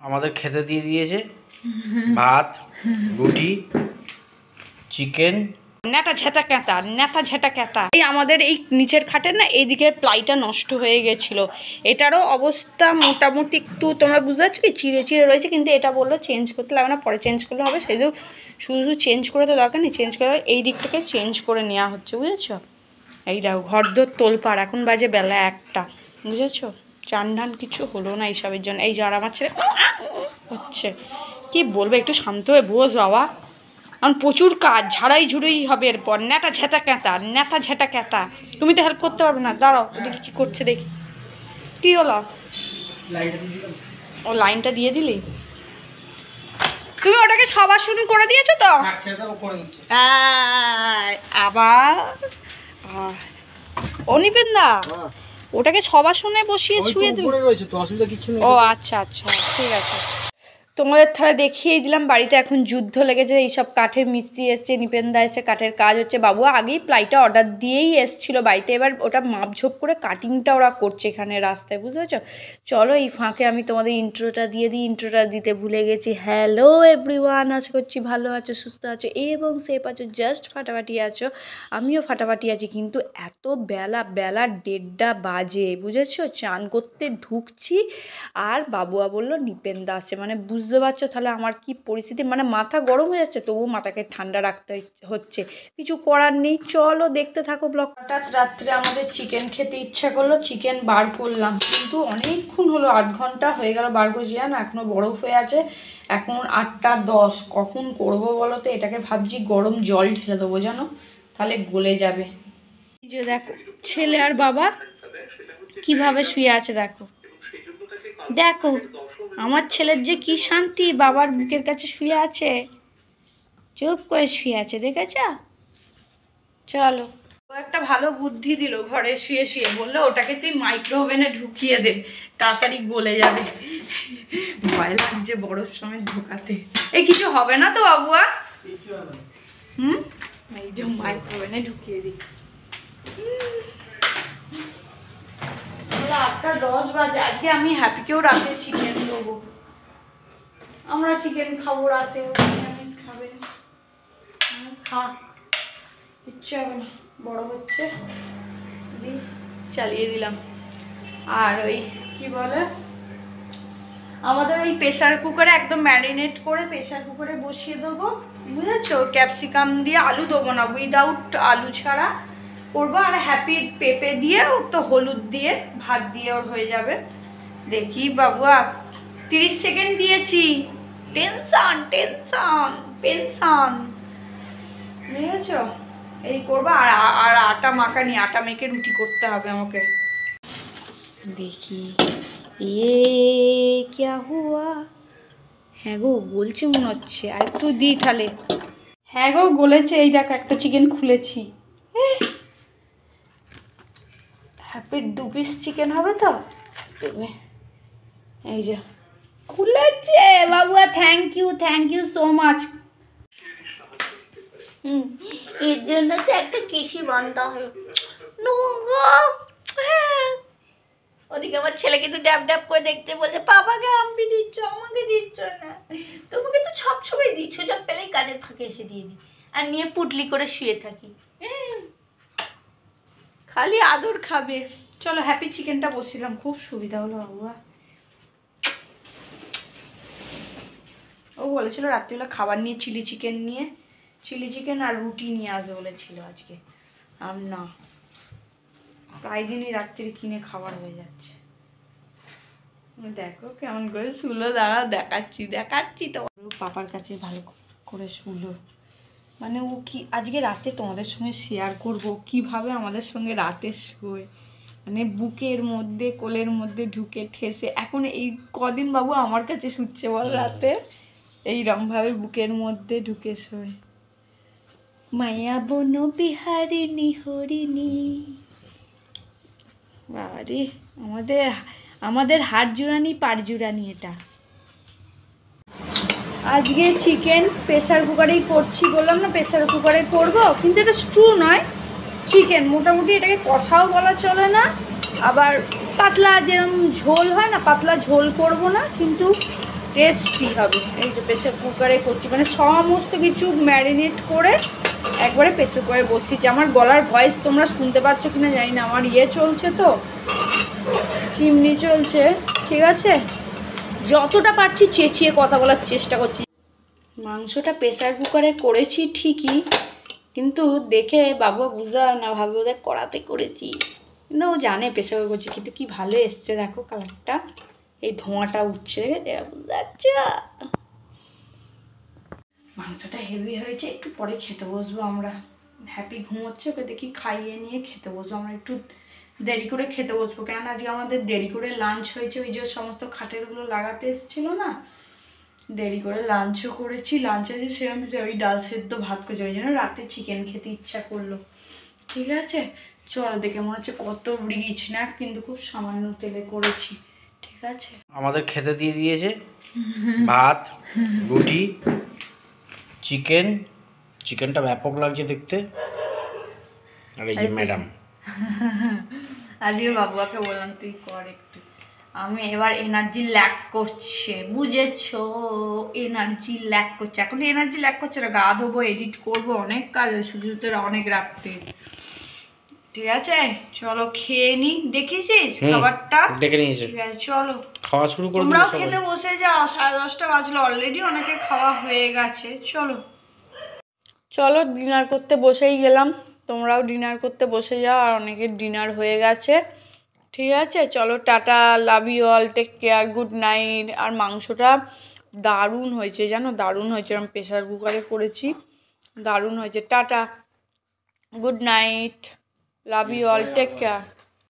আমাদের খেতে দিয়ে দিয়েছে ভাত, রুটি, চিকেন, নেতা ঝেঁটা ক্যাতা। এই আমাদের এই নিচের খাটের না এইদিকের প্লাইটা নষ্ট হয়ে গেছিল, এটারও অবস্থা মোটামুটি একটু তোমরা বুঝতে পারছো কি চিড়ে চিড়ে রয়েছে, কিন্তু এটা বললো চেঞ্জ করতে লাগবে না, পরে চেঞ্জ করলে হবে, সেই শুধু চেঞ্জ করে তো দরকার নেই, চেঞ্জ করে এই দিকটাকে চেঞ্জ করে নেওয়া হচ্ছে, বুঝেছো? এই দেখো ঘরদোর তোলপাড়, এখন বাজে বেলা 1টা, বুঝেছো? চান ধান কিছু হলো না এইসবের জন্য। এই যার আমার ছেলে হচ্ছে কি বলবো, একটু শান্ত হয়ে বোঝ বাবা, এখন প্রচুর কাজ, ঝাড়াই ঝুড়াই হবে এরপর, নেতা ঝেঁটা ক্যাতা। তুমি তো হেল্প করতে পারবে না, দাঁড়াও দেখি কী করছে, দেখি কী হলো। ও লাইনটা দিয়ে দিলি, তুমি ওটাকে সবার শুরু করে দিয়েছো তো? আবার অনিপেন দা ওটাকে সবার শুনে বসিয়ে শুয়ে দিল। ও আচ্ছা আচ্ছা ঠিক আছে, তোমাদের তাহলে দেখিয়ে দিলাম। বাড়িতে এখন যুদ্ধ লেগেছে, এইসব কাঠের মিস্ত্রি এসছে, নিপেনদা এসে কাঠের কাজ হচ্ছে, বাবু আগেই প্লাইটা অর্ডার দিয়েই এসছিল বাড়িতে, এবার ওটা মাপঝোপ করে কাটিংটা ওরা করছে এখানে রাস্তায়, বুঝতে পারছো? চলো এই ফাঁকে আমি তোমাদের ইন্ট্রোটা দিয়ে দিই, ইন্ট্রোটা দিতে ভুলে গেছি। হ্যালো এভরিওয়ান, আশা করছি ভালো আছো, সুস্থ আছো এবং সেফ আছো, জাস্ট ফাটাফাটি আছো, আমিও ফাটাফাটি আছি। কিন্তু এত বেলা 1:30 বাজে, বুঝেছো? চান করতে ঢুকছি আর বাবুয়া বললো নিপেনদা আসছে, মানে বুঝতে পারছো তাহলে আমার কি পরিস্থিতি, মানে মাথা গরম হয়ে যাচ্ছে, তবুও মাথাকে ঠান্ডা রাখতে হচ্ছে, কিছু করার নেই। চলো দেখতে থাকো ব্লগ। হঠাৎ রাত্রে আমাদের চিকেন খেতে ইচ্ছা করলো, চিকেন বার করলাম, কিন্তু অনেকক্ষণ হলো, 8 ঘন্টা হয়ে গেল বার করেছি, না এখনো বরফ হয়ে আছে, এখন 8টা 10, কখন করবো বলো তো? এটাকে ভাবছি গরম জল ঢেলে দেবো জানো, তাহলে গলে যাবে। এই যে দেখো ছেলে আর বাবা কিভাবে শুয়ে আছে, দেখো দেখো আমার ছেলের যে কি শান্তি, বাবার বুকের কাছে শুয়ে আছে, চুপ করে শুয়ে আছে, দেখেছ? চলো, ও একটা ভালো বুদ্ধি দিল, ঘরে শুয়ে শুয়ে বললো ওটাকে তুই মাইক্রো ওভেনে ঢুকিয়ে দে, তাড়াতাড়ি গলে যাবে। ভয় লাগছে বরফ সময় ঢোকাতে। এই কিছু হবে না তো বাবুয়া? এই যে মাইক্রো ওভেনে ঢুকিয়ে দিই। 8টা 10 বাজে, আজকে আমি হ্যাপিকেও রাতে চিকেন দেবো, আমরা চিকেন খাবো রাতে, নিরামিষ খাবে, খাক, ইচ্ছে হবে না, বড় হচ্ছে, চালিয়ে দিলাম। আর ওই কি বলে, আমাদের ওই প্রেশার কুকারে একদম ম্যারিনেট করে প্রেশার কুকারে বসিয়ে দেবো, বুঝেছো? ক্যাপসিকাম দিয়ে, আলু দেবো না, উইদাউট আলু ছাড়া করবো, আর হ্যাপি পেঁপে দিয়ে, ওর তো হলুদ দিয়ে ভাত দিয়ে ওর হয়ে যাবে। দেখি বাবুয়া 30 সেকেন্ড দিয়েছি, টেনশন পেনশন, বুঝেছো? এই করবো। আর আটা মাখানি, আটা মেখে রুটি করতে হবে আমাকে। দেখি এ ক্যা হুয়া, হ্যাঁ গো বলছি মনে হচ্ছে, আর একটু দিই তাহলে। হ্যাঁ গো গলেছে, এই দেখো একটা চিকেন খুলেছি, হ্যাপির 2 পিস চিকেন হবে তো, এই যে খুলেছে বাবুয়া, থ্যাংক ইউ সো মাচ। এর জন্য তো একটা কৃষি বানতে হয়। ওদিকে আমার ছেলে কিন্তু ড্যাব ড্যাব করে দেখতে বলছে, পাপাকে আম্পি দিচ্ছ, আমাকে দিচ্ছ না, তোমাকে তো সবসময় দিচ্ছ, যা পেলেই কাজের ফাঁকে এসে দিয়ে দিই, আর নিয়ে পুটলি করে শুয়ে থাকি, খালি আদর খাবে। চলো হ্যাপি চিকেনটা বসিলাম, খুব সুবিধা হলো বাবুয়া। ও বলেছিল রাত্রিবেলা খাবার নিয়ে চিলি চিকেন আর রুটি নিয়ে আসবে বলেছিল আজকে, আর না, প্রায় দিনই রাত্রি কিনে খাবার হয়ে যাচ্ছে। দেখো কেমন করে শুলো, দাঁড়া দেখাচ্ছি তো। পাপার কাছে ভালো করে শুলো, মানে ও কি আজকে রাতে তোমাদের সঙ্গে শেয়ার করবো কিভাবে আমাদের সঙ্গে রাতে শোয়, মানে বুকের মধ্যে কোলের মধ্যে ঢুকে ঠেসে। এখন এই কদিন বাবু আমার কাছে শুচ্ছে বল রাতে, এইরমভাবে বুকের মধ্যে ঢুকে শোয়। মায়া বন বিহারিণী হরিণী, বাবারে আমাদের হাড় জুড়ানি পাড় জুড়ানি। এটা আজকে চিকেন প্রেসার কুকারেই করছি, বললাম না প্রেসার কুকারে করব, কিন্তু এটা স্ট্রু নয়, চিকেন মোটামুটি, এটাকে কষাও বলা চলে না, আবার পাতলা যেরকম ঝোল হয় না, পাতলা ঝোল করব না, কিন্তু টেস্টি হবে। এই যে প্রেসার কুকারে করছি, মানে সমস্ত কিছু ম্যারিনেট করে একবারে প্রেসার কুকারে বসিয়েছি। আমার গলার ভয়েস তোমরা শুনতে পাচ্ছ কিনা জানি না, আমার চলছে তো, চিমনি চলছে, ঠিক আছে। যতটা পারছি চেঁচিয়ে কথা বলার চেষ্টা করছি। মাংসটা প্রেসার কুকারে করেছি ঠিকই, কিন্তু দেখে বাবু বুঝতে পারে না, ভাবে ওদের কড়াতে করেছি, কিন্তু ও জানে প্রেসার কুকারে করছি। কিন্তু কি ভালো এসছে দেখো কালারটা, এই ধোঁয়াটা উঠছে, বুঝতে মাংসটা হেভি হয়েছে। একটু পরে খেতে বসবো আমরা। হ্যাপি ঘুমোচ্ছে, ওকে দেখি খাইয়ে নিয়ে খেতে বসবো। আমরা একটু দেরি করে খেতে বসবো, কেন আজকে আমাদের দেরি করে লাঞ্চ হয়েছে। ওই যে সমস্ত খাটেরগুলো লাগাতে এসেছিলো না, দেরি করে লাঞ্চও করেছি। লাঞ্চে যে সেরকম ওই ডাল সেদ্ধ ভাত করেছি, ওই জন্য রাতে চিকেন খেতে ইচ্ছা করলো। ঠিক আছে, চলো। দেখে মনে হচ্ছে কত রিচ না, কিন্তু খুব সামান্য তেলে করেছি। ঠিক আছে, আমাদের খেতে দিয়ে দিয়েছে ভাত, রুটি, চিকেনটা ব্যাপক লাগছে দেখতে। আর এই যে ম্যাডাম, আজকে বাবুয়াকে বললাম তুই কর একটু, আমি এবার এনার্জি ল্যাক করছে, বুঝেছো? এনার্জি ল্যাক করছে, এখন এনার্জি ল্যাক করছে না। গা ধোবো, এডিট করবো, অনেক কাজ আছে, শুধু অনেক রাখতে। ঠিক আছে, চলো খেয়ে নি। দেখেছিস খাবারটা? দেখে নিয়েছে। ঠিক আছে, চলো খাওয়া শুরু করে তোমরাও খেতে বসে যাও। 10:30 বাজলো, অলরেডি অনেকের খাওয়া হয়ে গেছে। চলো চলো ডিনার করতে বসেই গেলাম, তোমরাও ডিনার করতে বসে যাও, আর অনেকের ডিনার হয়ে গেছে। ঠিক আছে, চলো tata, love you all, take care, good night. আর মাংসটা দারুণ হয়েছে জানো, দারুণ হয়েছে। আমি প্রেসার কুকারে করেছি, দারুণ হয়েছে। Tata, good night, love you all, take care.